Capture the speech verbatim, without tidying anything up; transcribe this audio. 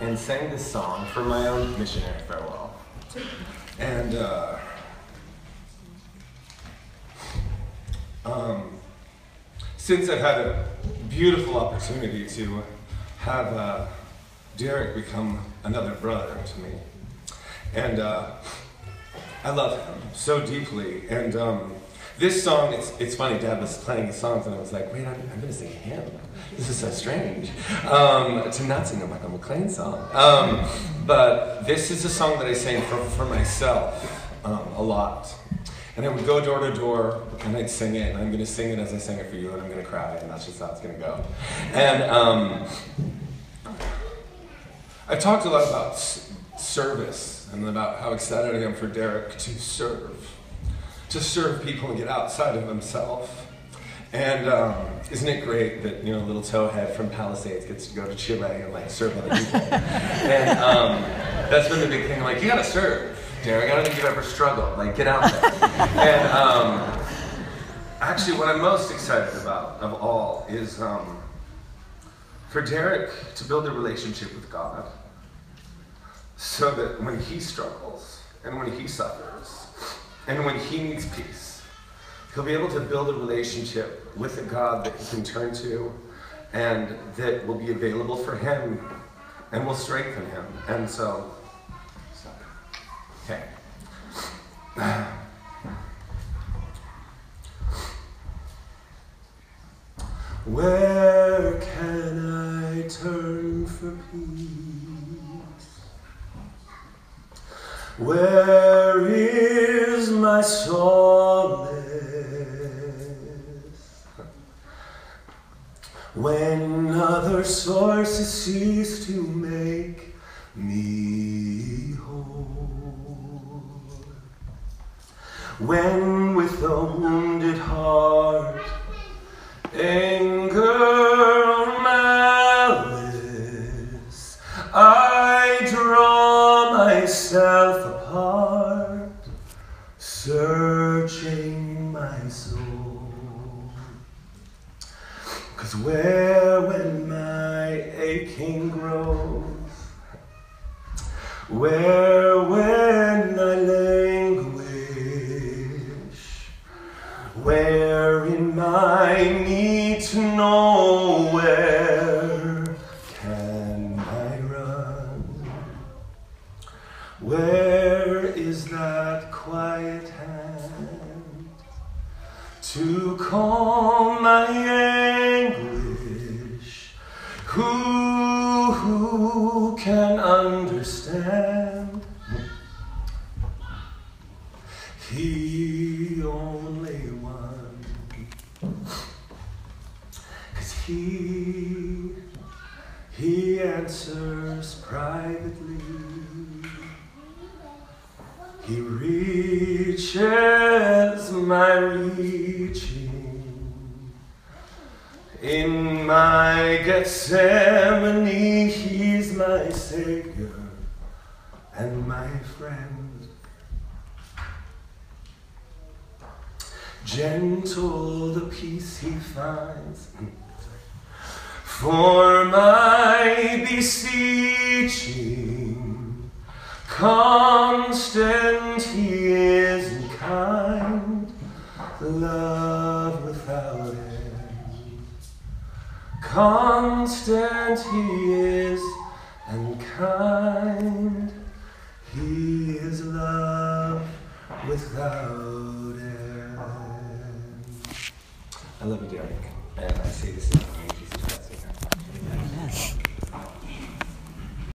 and sang this song for my own missionary farewell. And uh, um, since I've had a beautiful opportunity to have uh, Derek become another brother to me, and uh, I love him so deeply. And um, this song, it's, it's funny, Dad was playing his songs and I was like, wait, I'm, I'm gonna sing him. This is so strange, um, to not sing a Michael McLean song. Um, but this is a song that I sang for, for myself um, a lot. And I would go door to door and I'd sing it, and I'm gonna sing it as I sing it for you, and I'm gonna cry, and that's just how it's gonna go. And um, I've talked a lot about s service and about how excited I am for Derek to serve, to serve people and get outside of himself. And um, isn't it great that, you know, little towhead from Palisades gets to go to Chile and like serve other people? And um, that's been the big thing. Like, you gotta serve, Derek. I don't think you've ever struggled. Like, get out there. And um, actually, what I'm most excited about of all is um, for Derek to build a relationship with God, so that when he struggles and when he suffers and when he needs peace, he'll be able to build a relationship with a God that he can turn to and that will be available for him and will strengthen him. And so, okay. Where can I turn for peace? Where is my solace when other sources cease to make me whole? When with a wounded heart, anger or malice, I draw myself apart, searching my soul. 'Cause where when my aching grows, where when I languish, where in my need to know, where can I run? Where is that quiet hand to calm my anguish? Who, who can understand? He only one, 'cause he, he answers privately. He reaches my reaching. In my Gethsemane, he's my Savior and my friend. Gentle the peace he finds for my beseeching. Constant he is and kind, love without end. Constant he is and kind, he is love without end. I love you, Derek, and I say this.